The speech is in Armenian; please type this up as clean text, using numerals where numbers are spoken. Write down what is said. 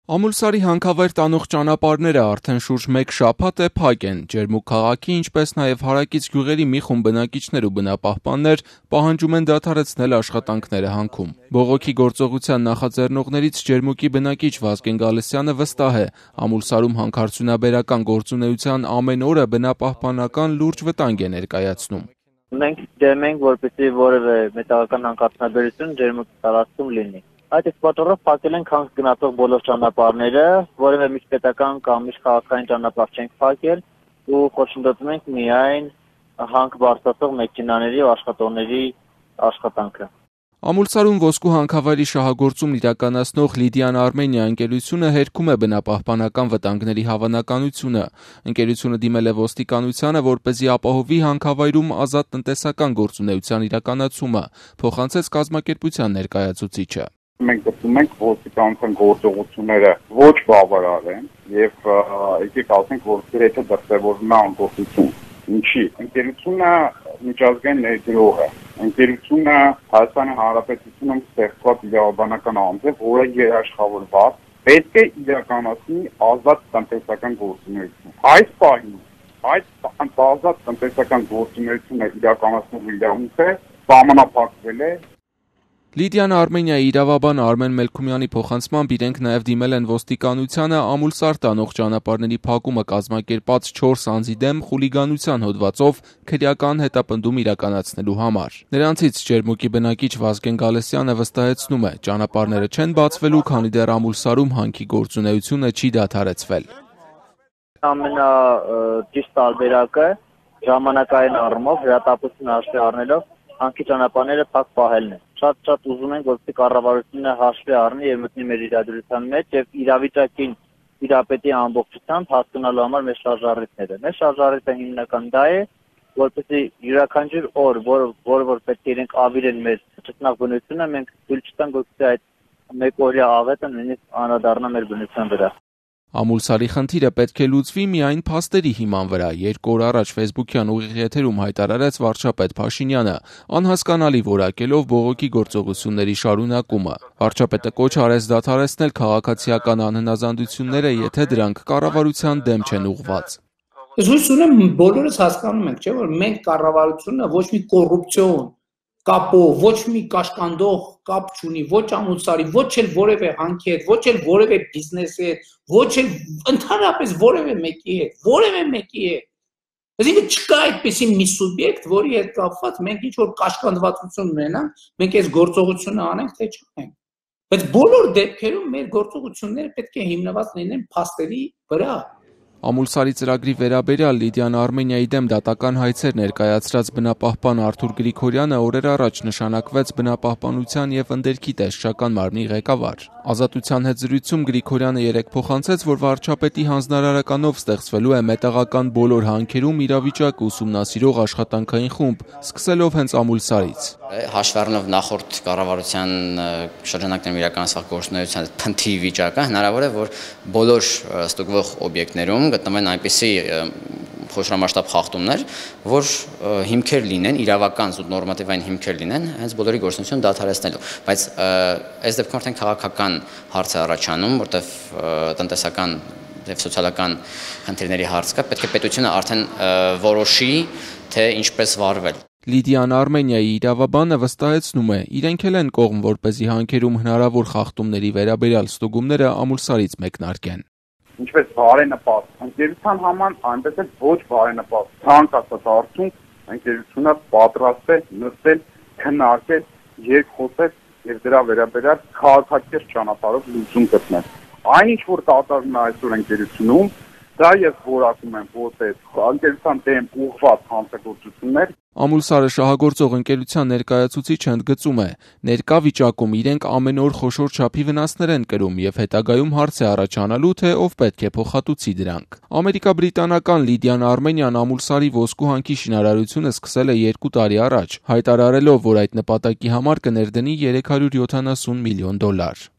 Ամուլսարի հանքավայր տանող ճանապարհները արդեն շուրջ 1 շաբաթ է փակ են։ Ջերմուկ քաղաքի, ինչպես նաև հարակից գյուղերի մի խումբ բնակիչներ ու բնապահպաններ պահանջում են դադարեցնել աշխատանքները հանքում։ Բողոքի գործողության նախաձեռնողներից Ջերմուկի բնակիչ Վազգեն Գալստյանը վստահ է, Ամուլսարում հանքարդյունաբերական գործունեության ամեն օրը բնապահպանական լուրջ վտանգ է ներկայացնում։ Մենք դեմ ենք, որպեսզի որևէ մետաղական հանքարդյունաբերություն Ջերմուկի տարածքում լինի։ Այդ պատճառով փակել ենք հանք գնացող բոլոր ճանապարհները, որևէ միջպետական կամ միջքաղաքային ճանապարհ չենք փակել ու խոչընդոտում ենք միայն հանք բարձրացող մեքենաների ու աշխատողների աշխատանքը։ Ամուլսարում ոսկու հանքավայրի շահագործումն իրականացնող Լիդիան Արմենիա ընկերությունը հերքում է բնապահպանական վտանգների հավանականությունը։ Ընկերությունը դիմել է ոստիկանությանը, որպեսզի ապահովի հանքավայրում ազատ տնտեսական գործունեության իրականացումը, փոխանցեց կազմակերպության ներկայացուցիչը։ Մենք գտնում ենք ոստիկանության գործողությունները ոչ բավարար են եւ եկեք ասենք, որ դրեթը դրսևորվում է անկողություն։ Ինչի՞։ Ընկերությունը միջազգային ներդրող է։ Ընկերությունը Հայաստանի Հանրապետությունում ստեղծված իրավաբանական անձ է, որը երաշխավորված պետք է իրականացնի ազատ տնտեսական գործունեություն։ Այս պահին այդ ազատ տնտեսական գործունեությունը իրականացնող իրավունքը սահմանափակվել է։ Լիդիան Արմենիայի իրավաբան Արմեն Մելքումյանի փոխանցմամբ իրենք նաև դիմել են ոստիկանությանը Ամուլսար տանող ճանապարհների փակումը կազմակերպած 4 անձի դեմ խուլիգանության հոդվածով քրեական հետապնդում իրականացնելու համար։ Նրանցից Ջերմուկի բնակիչ Վազգեն Գալստյանը վստահեցնում է, ճանապարհները չեն բացվելու, քանի դեռ Ամուլսարում հանքի գործունեությունը չի դադարեցվել։ Ամենաճիշտ տարբերակը ժամանակային առումով հրատապություն հաշվի առնելով հանքի ճանապարհները փակ պահելն է։ Շատ ուզում ենք, որպեսզի կառավարությունը հաշվի առնի եւ մտնի մեր իրադրության մեջ եւ իրավիճակին իրապետի ամբողջությամբ հասկանալու համար մեր շարժառիթները։ Մեր շարժառիթը հիմնական դա է, որպեսզի յուրաքանչյուր օր, որ պետք է իրենք ավիրեն մեր ճգնակ բնությունը, մենք թույլ չտանք, որպեսզի այդ մեկօրյա աղետը նույնիսկ անդրադառնա մեր բնության վրա։ Ամուլսարի խնդիրը պետք է լուծվի միայն փաստերի հիման վրա, 2 օր առաջ Facebook-յան ուղիղ եթերում հայտարարեց վարչապետ Փաշինյանը, անհասկանալի որակելով բողոքի գործողությունների շարունակումը։ Վարչապետը կոչ արեց դադարեցնել քաղաքացիական անհնազանդությունները, եթե դրանք կառավարության դեմ չեն ուղղված։ Հույս ունեմ բոլորս հասկանում ենք, չէ՞ որ մենք կառավարությունը ոչ մի կոռուպցիոն կապով, ոչ մի կաշկանդող կապ չունի, ոչ Ամուլսարի, ոչ էլ որևէ հանքի հետ, ոչ էլ որևէ բիզնեսի հետ, ոչ էլ ընդհանրապես որևէ մեկի հետ։ Այսինքն չկա այդպիսի մի սուբյեկտ, որի հետ կապված մենք ինչ-որ կաշկանդվածություն ունենանք, մենք այս գործողությունը անենք, թե չանենք։ Բայց բոլոր դեպքերում մեր գործողությունները պետք է հիմնված լինեն փաստերի վրա։ Ամուլսարի ծրագրի վերաբերյալ Լիդիան Արմենիայի դեմ դատական հայցեր ներկայացրած բնապահպան Արթուր Գրիգորյանը օրեր առաջ նշանակվեց բնապահպանության եւ ընդերքի տեսչական մարմնի ղեկավար։ Ազատության հետ զրույցում Գրիգորյանը երեկ փոխանցեց, որ վարչապետի հանձնարարականով ստեղծվելու է մետաղական բոլոր հանքերում իրավիճակը ուսումնասիրող աշխատանքային խումբ, սկսելով հենց Ամուլսարից։ Հաշվի առնելով նախորդ կառավարության շրջանակներում իրականացված գործունեության փնթի վիճակը, հնարավոր է, որ բոլոր ստուգվող օբյեկտներում գտնվեն այնպիսի խոշորամասշտաբ խախտումներ, որ հիմքեր լինեն, իրավական նորմատիվային հիմքեր լինեն, հենց բոլորի գործունեությունը դադարեցնելու։ Բայց այս դեպքում արդեն քաղաքական հարց է առաջանում, որտեղ տնտեսական եւ սոցիալական խնդիրների հարց կա, պետք է պետությունը արդեն որոշի, թե ինչպես վարվել։ Լիդիան Արմենիայի իրավաբանը վստահեցնում է, իրենք էլ են կողմ, որպեսզի հանքերում հնարավոր խախտումների վերաբերյալ ստուգումները Ամուլսարից մեկնարկեն։ Ինչպես բարենպաստ ընկերության համար, այնպես էլ ոչ բարենպաստ ցանկացած արդյունք ընկերությունը պատրաստ է նստել, քննարկել, երկխոսել եւ դրա վերաբերյալ քաղաքակիրթ ճանապարհով լուծում գտնել։ Այնինչ որ կատարվում է այսօր ընկերությունում, դա ես որակում եմ որպես ընկերության դեմ ուղղված հանցագործություններ։ Ամուլսարը շահագործող ընկերության ներկայացուցիչը ընդգծում է, ներկա վիճակում իրենք ամեն օր խոշոր չափի վնասներ են կրում եւ հետագայում հարց է առաջանալու, թե ով պետք է փոխհատուցի դրանք։ Ամերիկա-բրիտանական Լիդիան Արմենիան Ամուլսարի ոսկու հանքի շինարարությունը սկսել է 2 տարի առաջ, հայտարարելով, որ այդ նպատակի համար կներդնի $370 միլիոն։